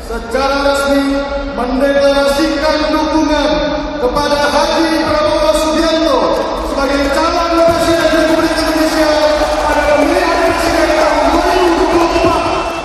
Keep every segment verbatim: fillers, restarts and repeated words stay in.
secara resmi mendeklarasikan dukungan kepada Haji Prabowo Subianto sebagai calon presiden Republik Indonesia pada pemilihan presiden tahun dua ribu dua puluh empat.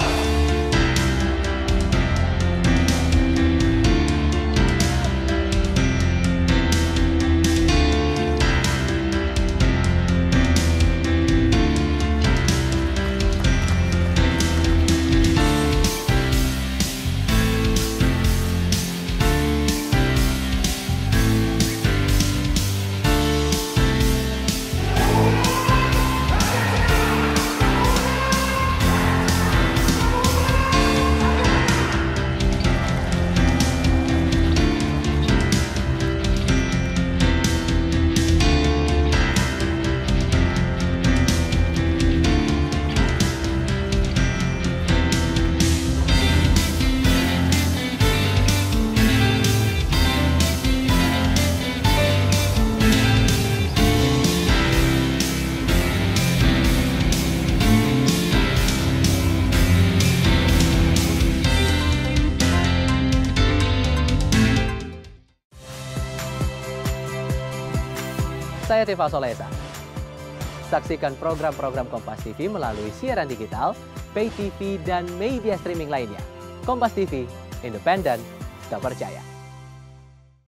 Saya Tifa Solesa. Saksikan program-program Kompas T V melalui siaran digital, pay T V, dan media streaming lainnya. Kompas T V, independen, terpercaya.